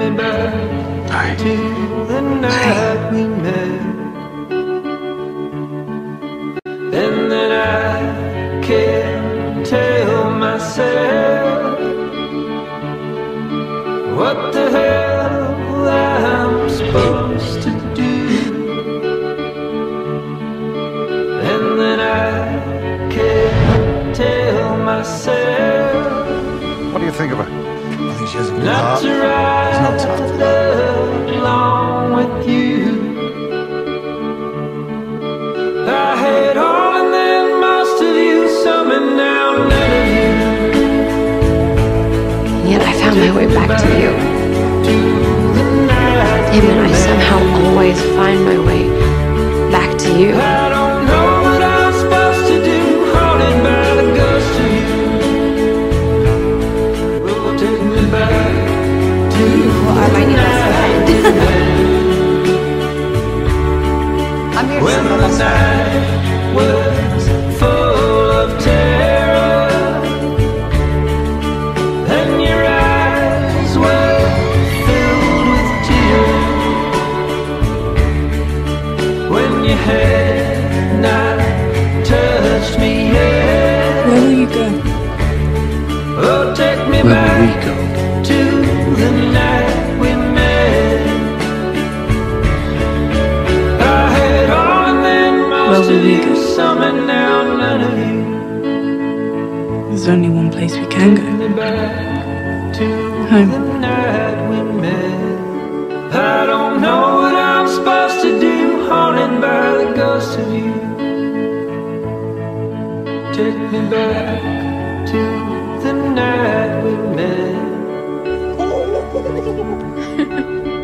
me back to the night we met. And then I can't tell myself what the hell I'm supposed to do. And then I can't tell myself. What do you think of her? I think she has a good Not heart. to It's not tough. ride along with you. I had all and then most of you, some and now none of you. And yet I found my way back to you. Damon, I somehow always find my way back to you. I don't know what I'm supposed to do, haunted by the ghost of you. Oh, take me back to Well, I might need my friend. I'm here to when see my the best friend. night was full of terror, and your eyes were filled with tears. When you had not touched me yet. Where will you go? Oh, take me Where back will we go? to the night we met. I had all and then most Where of will we you, go? some and now none of you. There's only one place we can Take go. me back to Home. the night we met. I don't know what I'm supposed to do, haunted by the ghost of you. Take me back to the night we met.